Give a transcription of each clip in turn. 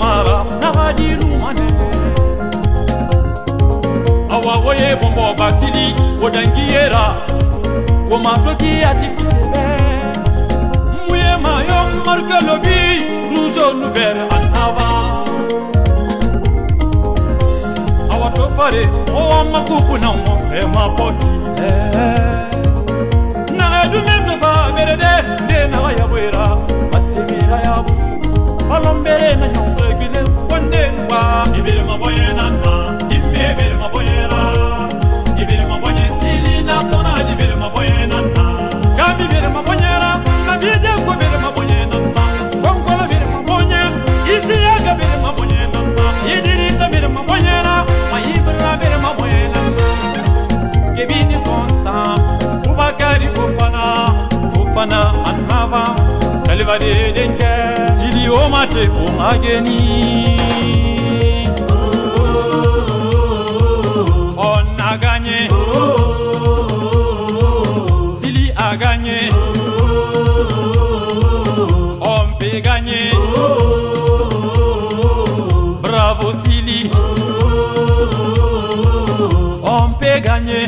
mara nagadi lumane awa woye bombo basili wodangiera womatoki atifisebe muye mayo marque lobi nous on ouvert en avant awa to fare o makupu na mo ma poti na du meto fa berede de na ya boira asibira ya bu alombere na nyonga gile konde nwa ibere maboyena na ibere maboyera ibere maboye sili na sona ibere maboyena na kabi ibere maboyera kabi de ko ibere maboyena na kongola ibere maboye isi ya kabi ibere maboyena na yidiri sa ibere maboyera mayibra ibere maboyena na kebini constant ubakari fofana anava kalivade denke sili o mate o mageni on a gagné sili a gagné on peut gagner bravo sili on peut gagner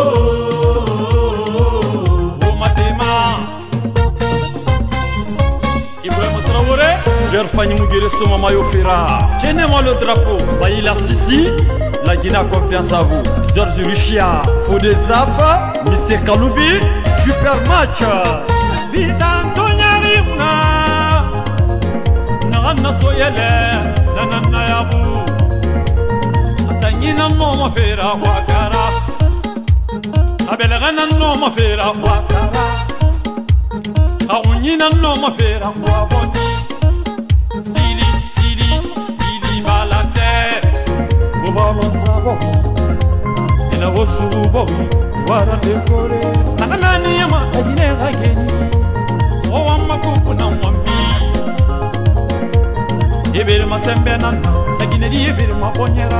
Fanny Mugere Soma Mayo Fera. Tenez-moi le drapeau. Baïla Sissi, la Guinée a confiance à vous. Zorzi Ruchia, Fodé Zafa, Mr. Kaloubi, super match. Bitantonya Rimna, Nana Soyele, Nana Yabu, Asangina no ma Fera, Wakara, Abelgana no ma Fera, Wasara, Aunina no ma Fera, Waboti. Ina wosu bohi wara dekore nanani yama agine ageni o wamma kuku na wambi ebere masembe nana agine di ebere mabonyera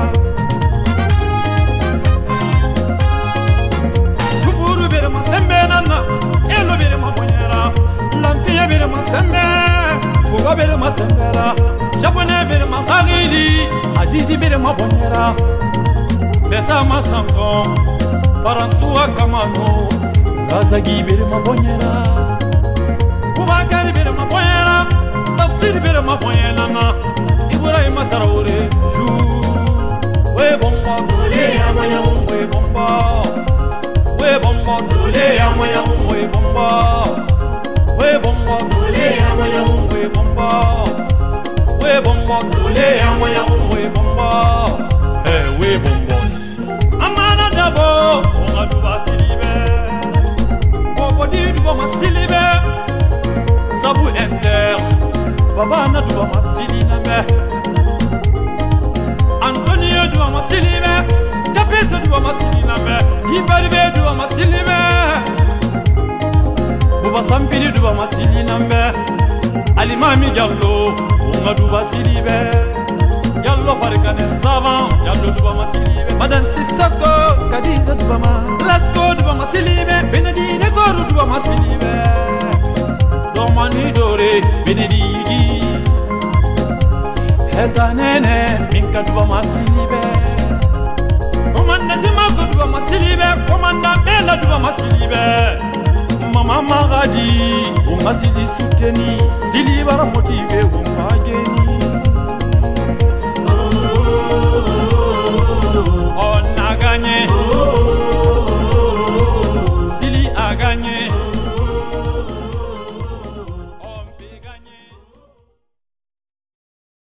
kufuru bere masembe nana elo bere mabonyera lanfi ebere masembe buga bere masembera Japonais bere magagili azizi bere mabonyera Besa masampo Faransua kamano Razagi bere mabonyera Kubakari bere mabonyera Tafsiri bere mabonyera na Ibrahima Traoré Jou We bomba Dole ya maya we bomba We bomba Dole ya maya we bomba We bomba Dole ya maya we bomba We bomba Dole ya maya we bomba Hey we bomba Amana dabo, on a duba silibe. Obodi duba masilibe. Sabu enter, baba na duba masilina me. Antonio duba masilibe. Kapesa duba masilina me. Sibaribe duba masilibe. Buba sampiri duba masilina me. Alimami Diallo, on a duba silibe. Diallo farikane savant, Diallo duba masilibe. Madan Sissoko, Kadiza Dubama, Lasco Dubama Silibe, Benedide Koru Dubama Silibe, Domani Dore, Benedigi, Heta Nene, Minka Dubama Silibe, Comanda Zimako Dubama Silibe, Comanda Bella Dubama Silibe, Mama Magadi, Umasili Suteni, Silibara Motive, Umageni.